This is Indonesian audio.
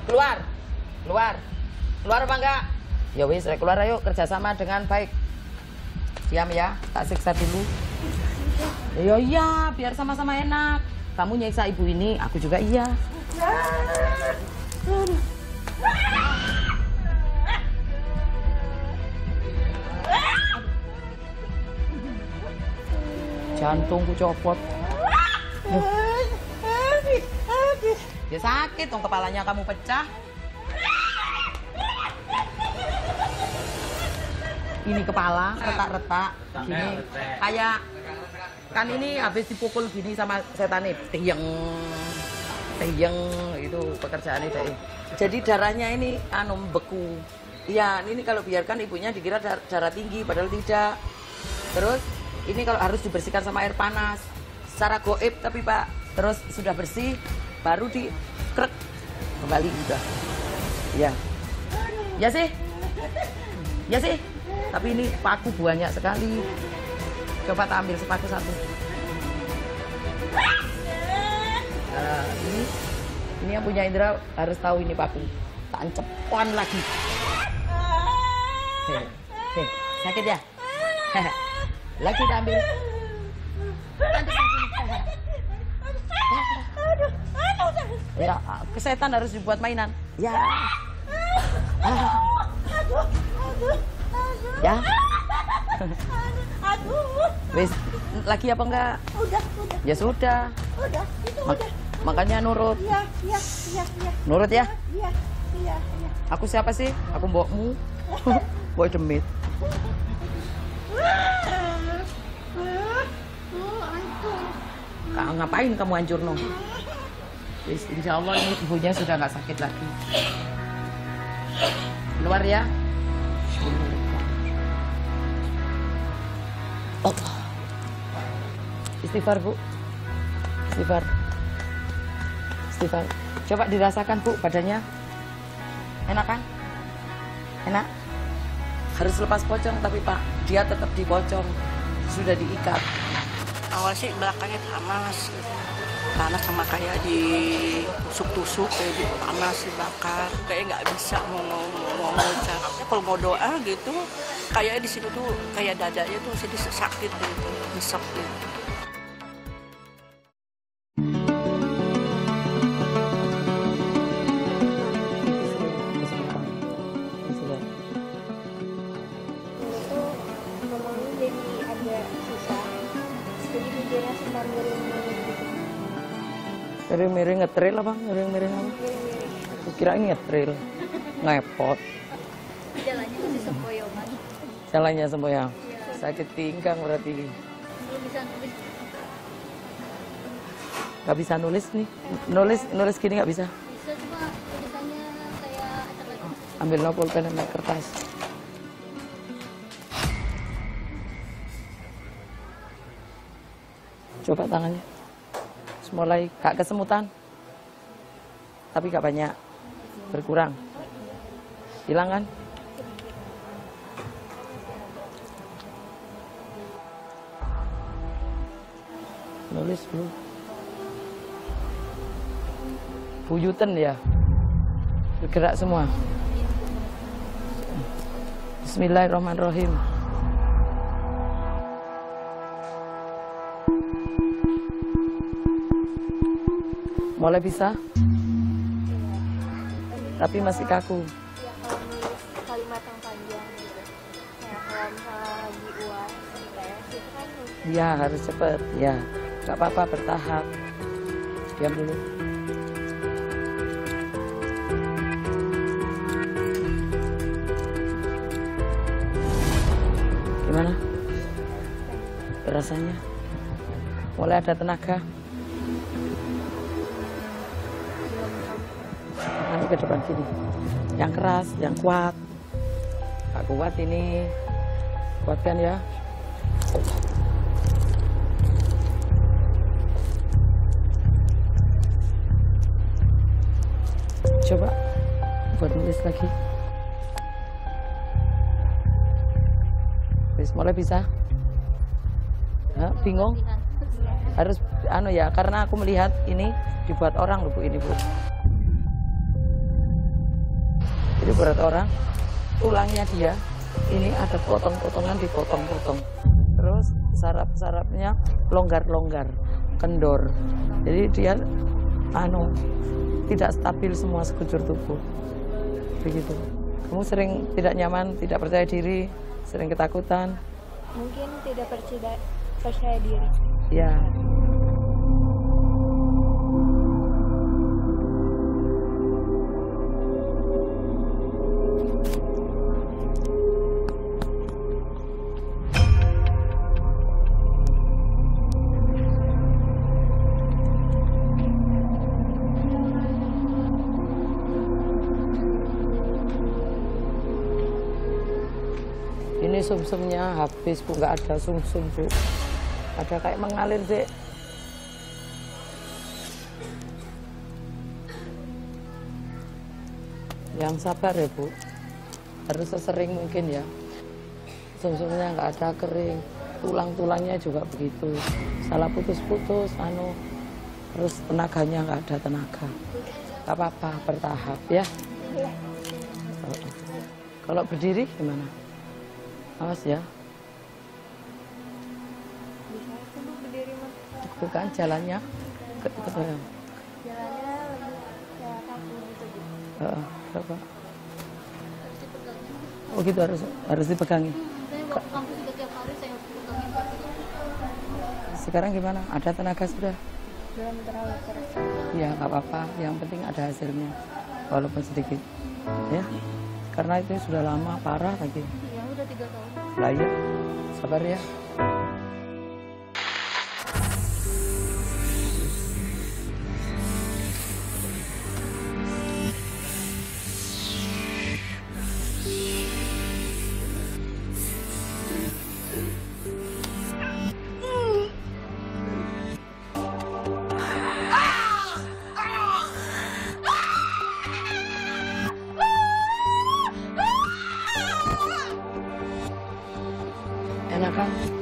Keluar. Keluar. Keluar apa enggak? Ya wis, keluar ayo kerjasama dengan baik. Diam ya, tak siksa dulu. Iya, biar sama-sama enak. Kamu nyiksa ibu ini, aku juga iya. Jantungku copot. Ya sakit dong, kepalanya kamu pecah. Ini kepala retak-retak gini, kayak kan ini habis dipukul gini sama setan nih, teyeng itu pekerjaan itu. Jadi darahnya ini beku. Iya, ini kalau biarkan ibunya dikira darah tinggi, padahal tidak. Terus ini kalau harus dibersihkan sama air panas, secara goib tapi Pak. Terus sudah bersih, baru dikrek kembali udah. Ya, ya sih, ya sih. Tapi ini paku banyak sekali. Coba tak ambil sepaku satu. Ini yang punya Indra harus tahu ini paku. Tak cepon lagi. Sakit ya? Lagi tak ambil. Ya, kesetan harus dibuat mainan. Ya. Ya. Aduh. Wis, lagi apa enggak? Udah. Ya sudah. Udah, itu udah. Makanya nurut. Iya. Nurut ya? Iya. Aku siapa sih? Aku mbokmu. Boy demit. Ngapain kamu hancur no? Wis, insya Allah ini ibunya sudah nggak sakit lagi. Keluar ya. Allah. Istighfar, Bu. Istighfar. Coba dirasakan, Bu, badannya. Enak kan? Enak? Harus lepas pocong, tapi Pak, dia tetap dipocong. Sudah diikat. Awal sih belakangnya panas sama kayak ditusuk-tusuk, kayak panas dibakar, kayak nggak bisa mau ngucap. Kalau mau doa gitu, kayak di sini tuh kayak dadanya tuh sedih sakit gitu, nyesek gitu. Miring-miring ngetril apa? Miring-miring apa? Kira ini ngetril, ngepot. Jalannya masih sempoyongan. Jalannya sempoyong. Sakit pinggang berarti. Belum bisa nulis. Gak bisa nulis nih. Nulis gini nggak bisa. Bisa cuma tulisannya kayak acak-acak. Ambil pulpen sama kertas. Coba tangannya. Mulai gak kesemutan, tapi gak banyak, berkurang, hilang kan? Nulis Bu, buyutan ya, bergerak semua. Bismillahirrahmanirrahim. Mulai bisa, tapi masih kaku. Ya, kalimat yang panjang gitu. Kayak kalau misalnya lagi uas, kayak gitu kan. Iya, harus cepet. Ya, nggak apa-apa, bertahap. Diam dulu. Gimana? Rasanya? Mulai ada tenaga? Ke depan sini, yang keras, yang kuat. Gak kuat ini, kuatkan ya. Coba buat nulis lagi. Wis mulai bisa. Bingung? Harus ya, karena aku melihat ini dibuat orang loh Bu, ini Bu. Jadi berat orang, tulangnya dia ini ada potong-potongan dipotong-potong. Terus saraf-sarafnya longgar-longgar, kendor. Jadi dia tidak stabil semua sekujur tubuh. Begitu. Kamu sering tidak nyaman, tidak percaya diri, sering ketakutan. Mungkin tidak percaya diri. Ya. Ini sumsumnya habis, Bu, nggak ada sumsum, Bu. Ada kayak mengalir, Dek. Yang sabar ya, Bu. Harus sesering mungkin ya. Sumsumnya nggak ada kering, tulang-tulangnya juga begitu. Salah putus-putus, terus tenaganya nggak ada tenaga. Nggak apa-apa, bertahap ya. Iya. Kalau berdiri gimana? Awas ya. Bisa coba berdiri, Mas. Bukan jalannya. Jalannya lebih kayak kaku gitu, Bu. Berapa? Oh gitu harus dipegangi. Saya mau ke kampus juga tiap hari saya pegangin kaki. Sekarang gimana? Ada tenaga sudah? Belum terlalu keras. Ya nggak apa-apa. Yang penting ada hasilnya, walaupun sedikit. Ya. Karena itu sudah lama parah lagi. Ya udah 3 tahun. Lah ya, sabar ya. Enak kan?